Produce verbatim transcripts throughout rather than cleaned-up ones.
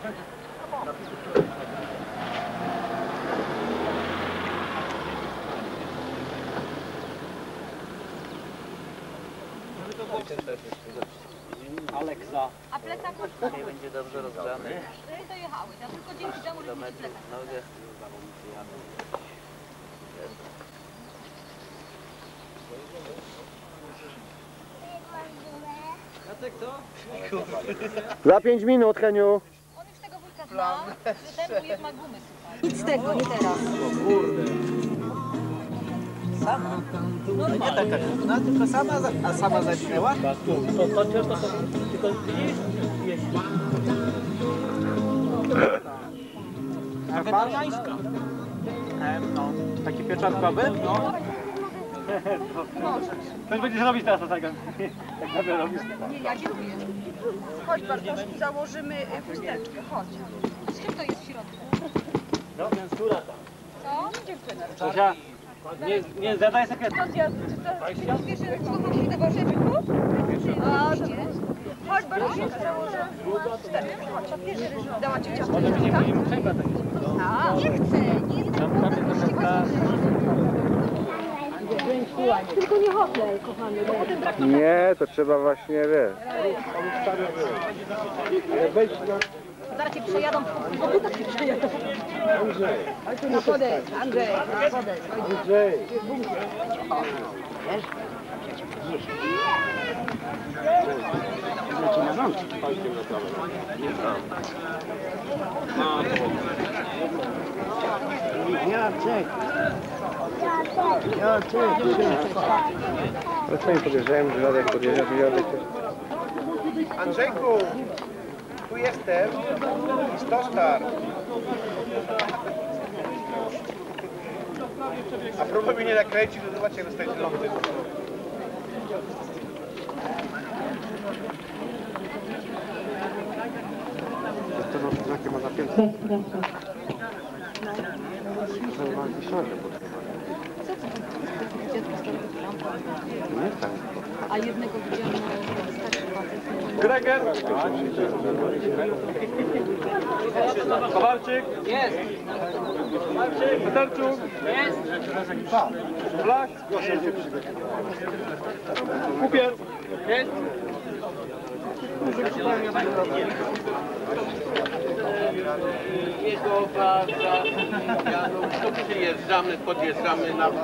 Aleksa. A plecak Nie będzie dobrze rozgrzany. dojechały, ja tylko dzięki temu, że mi plecak. Nogę. Jacek, co? Za pięć minut, Heniu. On już tego wujka zna, że ten wujek ma gumy, słuchaj. Nic z tego, nie teraz. O kurde. Sama? No nie taka równa, tylko sama, za... a sama zaczęła? To to często to tylko widzisz? Jeśli. Wegetariańska. No, taki pieczarkowy? No. Coś będziesz robić teraz, tak jak będę robić. Nie, ja kieruję. Chodź Bartoszku, założymy chusteczkę, chodź. Z czym to jest w środku? No, skóra tam. Co? Dziewczyna. Zosia, nie, nie zadaj sekretu. Wiesz, że słucham się do Bożeczku? A, dobra. Chodź Bartoszku, założymy chusteczkę, chodź. Dała ci ciasteczka? Może nie będziemy przejmować. A, nie chcę, nie chcę. Tylko nie hotel, kochany. Bo potem braknie. Nie, to trzeba właśnie, wiesz. Zaraz cię przejadą, po butach cię przejadą. No podejdź, Andrzej, podejdź. Andrzej. Jacek. Jacek. Ale co mi podjeżdżają, że Radek podjeżdża, że Radek też... Andrzejku, tu jestem. Stostar. A próbuj mnie nie nakręcić, to zobaczcie, jak dostajecie lądy. To no, jakie ma zapięte? Nie tak. A jednego widziałem na starszy facet. Greger! Kowalczyk! Jest! Kowalczyk! Peterczuk! Jest! Blaś! Kupiec! Jest! Jego baza. To przyjeżdżamy, podjeżdżamy na...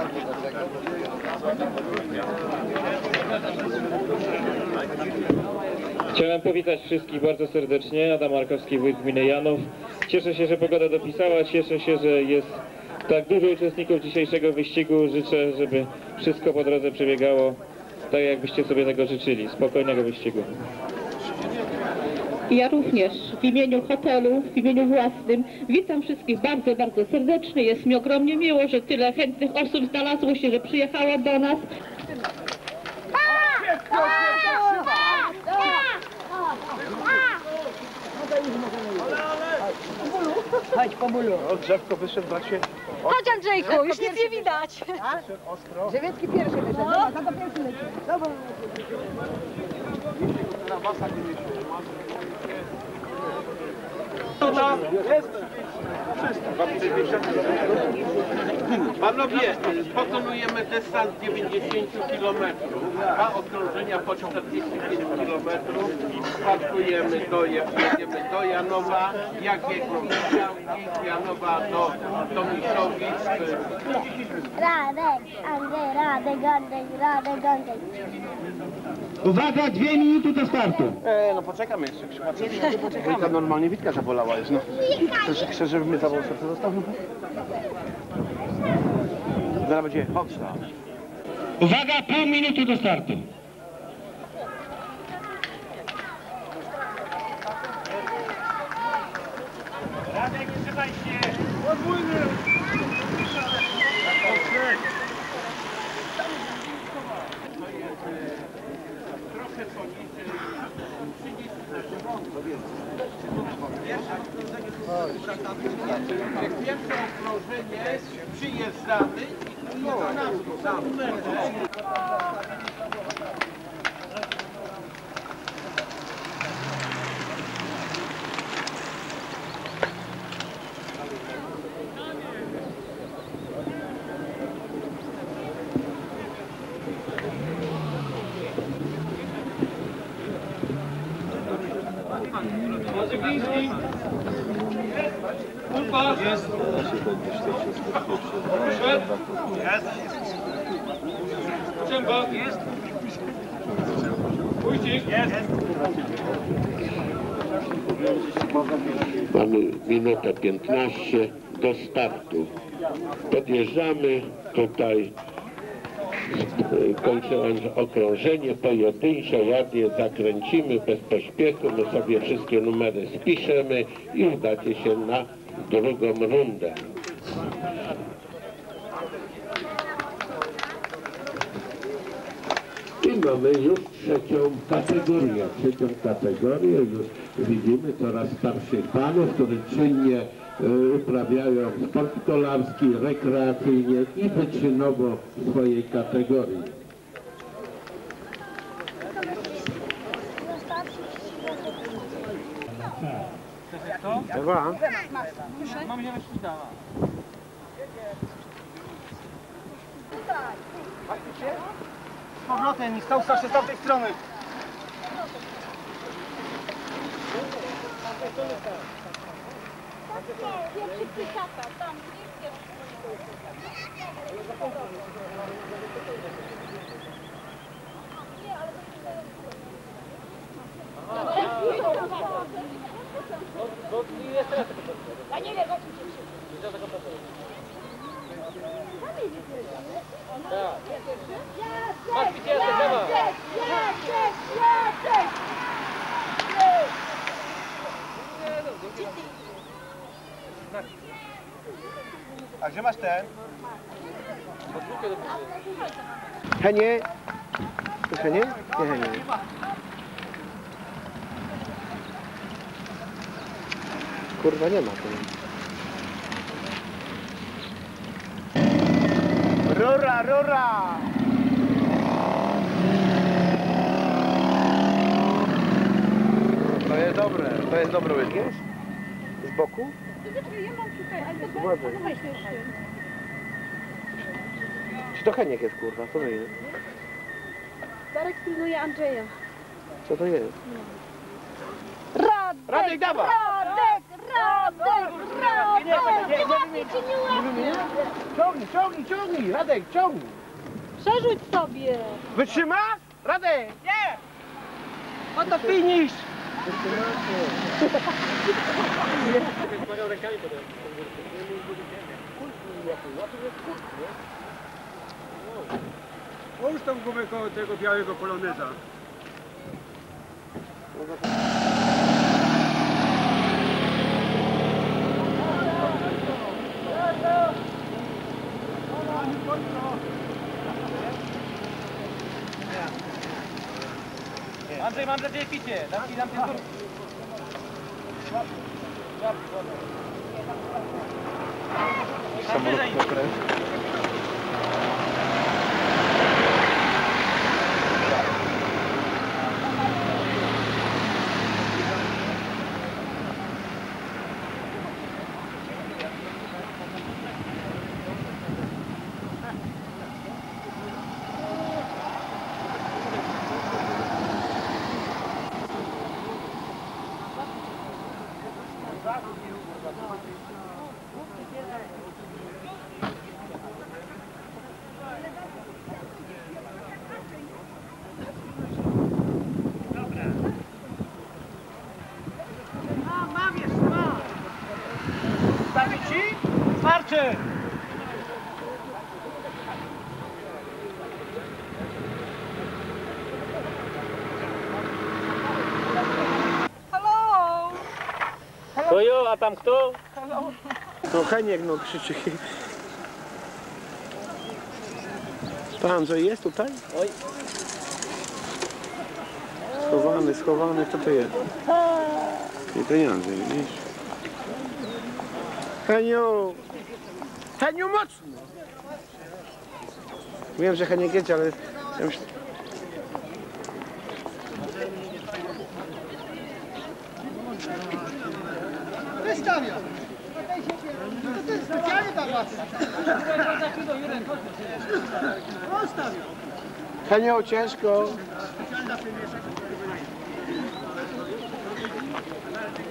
Chciałem powitać wszystkich bardzo serdecznie. Adam Markowski, wójt gminy Janów. Cieszę się, że pogoda dopisała. Cieszę się, że jest tak dużo uczestników dzisiejszego wyścigu. Życzę, żeby wszystko po drodze przebiegało tak, jakbyście sobie tego życzyli. Spokojnego wyścigu. Ja również w imieniu hotelu, w imieniu własnym witam wszystkich bardzo, bardzo serdecznie. Jest mi ogromnie miło, że tyle chętnych osób znalazło się, że przyjechało do nas. Chodź po bólu. O, drzewko wyszedł, bracie. Chodź Andrzejku, już nic nie widać. Ostro. Żywiecki pierwszy wyszedł, dobra, tato pierwszy leci. Dobra. Na masa nie mieliśmy. Panowie, pokonujemy dystans dziewięćdziesiąt kilometrów, dwa okrążenia po czterdzieści pięć kilometrów, parkujemy do, jedziemy do Janowa, Jagiego z Janowa do Tomiszowic. Radek, Andrzej, Radek, Andrzej, Radek, Andrzej. Uwaga, dwie minuty do startu. E, no poczekamy jeszcze, przypadkiem. Wojta normalnie Witka zabolała jest, no. Chcesz, chcesz żeby mnie zawał serce został? Zaraz będzie Hopsa. Uwaga, pół minuty do startu. Radek, trzymaj się! Podwójny! Trochę poniżej Pierwsze okrążenie przyjeżdżamy i do nas tam. Gliński. Kulpa. Jest. Szwed. Jest. Czemba. Jest. Wójcik. Jest. Mamy minutę piętnaście do startu. Podjeżdżamy tutaj. Kończę okrążenie pojedyncze, ładnie zakręcimy bez pośpiechu, my sobie wszystkie numery spiszemy i udacie się na drugą rundę. I mamy już trzecią kategorię. Trzecią kategorię już widzimy coraz starszych panów, którzy czynnie uprawiają sport kolarski, rekreacyjnie i wyczynowo w swojej kategorii. Ewa? Mam się wyświtała. Z powrotem i stał starszy z tamtej strony. A gdzie masz ten? Henie? To Henie? Nie Henie. Kurwa nie ma tu. Rura, rura! To jest dobre. To jest dobre łyżki? Z boku? Ja mam tutaj, ale to Uważaj. weź jeszcze. Czy to Heniek jest kurwa? Co to jest? Darek pilnuje Andrzeja. Co to jest? Radek! Radek, dawaj! Radek! Radek! Radek! Nie, nie, nie, nie, Łapie cię, nie łapie! Ciągnij, ciągnij, ciągnij! Radek, ciągnij! Przerzuć sobie! Wytrzymasz? Radek! Nie! Oto finish! Połóż tą gumę koło tego białego poloneza. Andrzej, mam dla Ciebie picie. Dam Ci, dam Ci zrób. Samolot pokręt. Stawi Ci? Starczy! Halo! To jo, a tam kto? No Heniek no krzyczy. To Andrzej jest tutaj? Oj. Schowany, schowany, kto to jest? Nie, to nie Andrzej, widzisz? Heniu! Heniu mocno! Wiem, że Heniek jedzie, ale ja myślę... Wystawia! To jest specjalnie ta racja. Postawił. Heniu, ciężko!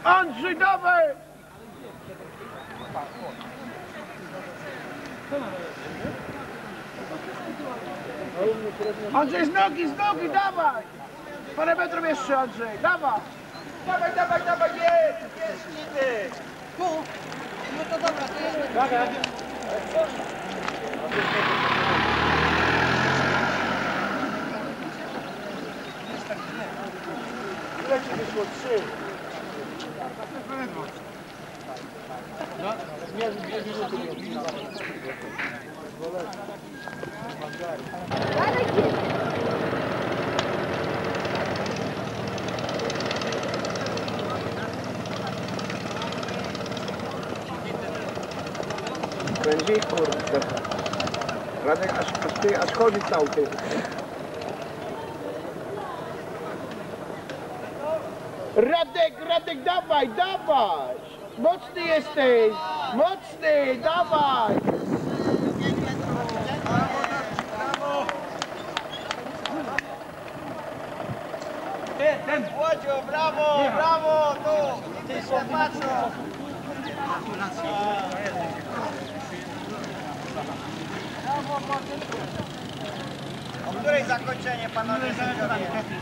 Andrzej, dawaj! Andrzej, z nogi, z nogi, dawaj! Parę metrów jeszcze, Andrzej, dawaj! Dawaj, dawaj, dawaj, jest! Jest, idę! Tu! No to dobra, to jest... Uwaga! Ile ci wyszło? Trzy. No, zmierzch dwie minuty. Kręci, kurde. Radek, aż, aż ty, aż chodzi cały ty. Radek, Radek, dawaj, dawaj! Mocny jesteś! Mocny, dawaj! Ten Łodzio, brawo, brawo, tu! Ty się patrzą! O której zakończenie, panowie sędziowie?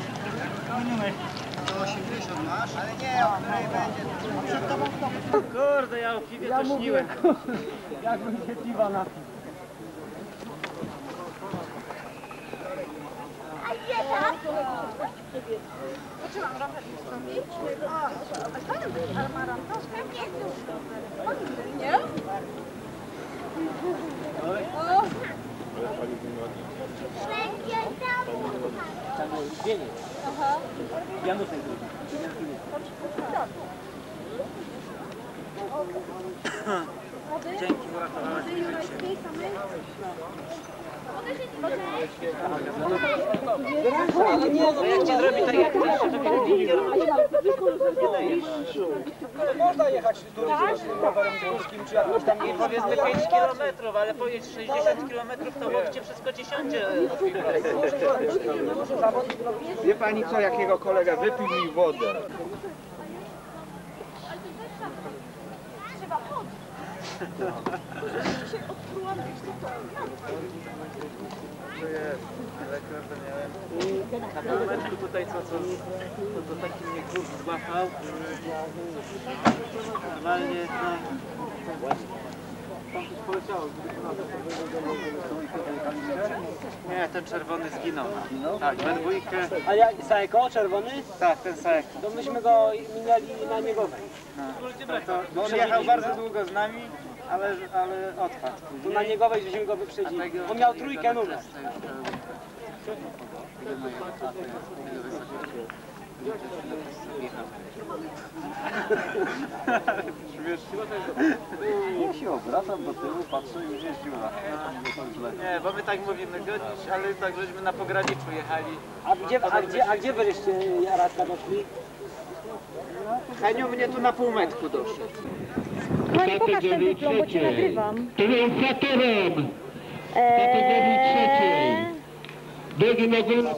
sto osiemdziesiąt masz? Ale nie, o której będzie. Przed tobą kto? Kurde, ja o piwie ja to śniłem. Jakbym się piwa napił. A gdzie tam? Zaczęłam trochę wystąpić. O, a fajnie był Almaran, troszkę nie? Nie? O! Będzie tam. Aha. Janusek. Dzięki, uratowałeś mi życie. No jak ci zrobi tak jak chcesz, to można jechać dużym rowerem górskim, czy jakoś tam, powiedzmy pięć kilometrów, ale pojedź sześćdziesiąt kilometrów, to łowicie wszystko dziesiącie. Wie pani co, jakiego kolega wypił mi wodę? Trzeba chodzić. Dzisiaj odkryłam gdzieś to. To jest, ale każdy miałem. Na półmeczku tutaj co, co, to, to taki mnie kurs złapał. Normalnie, no. Tam coś poleciało. Nie, ten czerwony zginął. Tak, we dwójkę. A ja, Sajko, czerwony? Tak, ten Sajek. To myśmy go minęli na Niegowej. No, to, bo on jechał bardzo długo z nami, ale, ale odpadł. Tu na Niegowej żeśmy go wyprzedzili. On miał trójkę numer. Ja się obracam do tyłu, patrzę i już jest dziura. Nie, bo my tak mówimy gonić, ale tak żeśmy na pograniczu jechali. A gdzie, a gdzie, a gdzie wyście Radka doszli? Heniu mnie tu na półmetku doszedł. Pani, pokaż ten dyplom, bo cię nagrywam. Triumfatorem kategorii trzeciej. Biegnie na górę.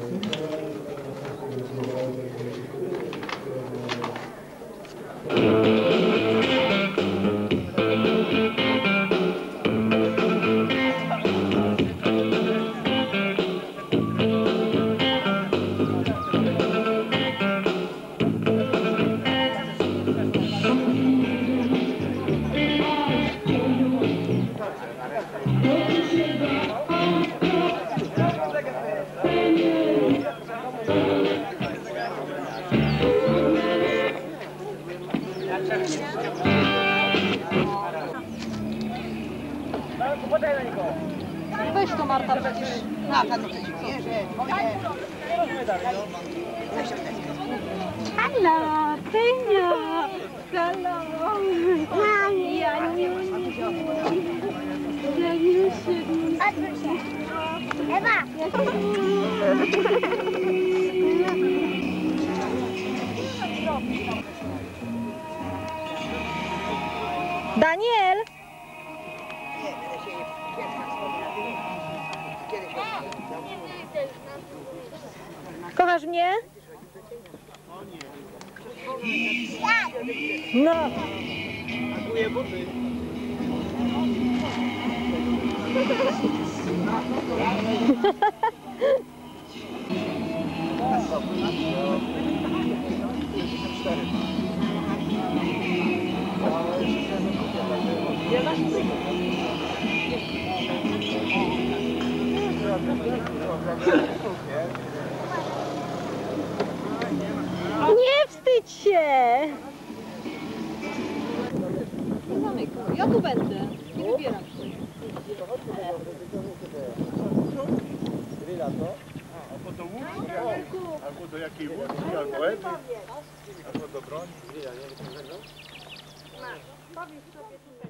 Weź to Marta przecież. Halo, Tynia. Halo. Mami. Odwróć się. Ewa. Daniel! Kochasz mnie? No. Pakuje buty. Nie wstydź się! Ja tu będę. Nie wybieram się. Albo do łódki, albo do jakiej łódki, albo Ewy, albo do broni.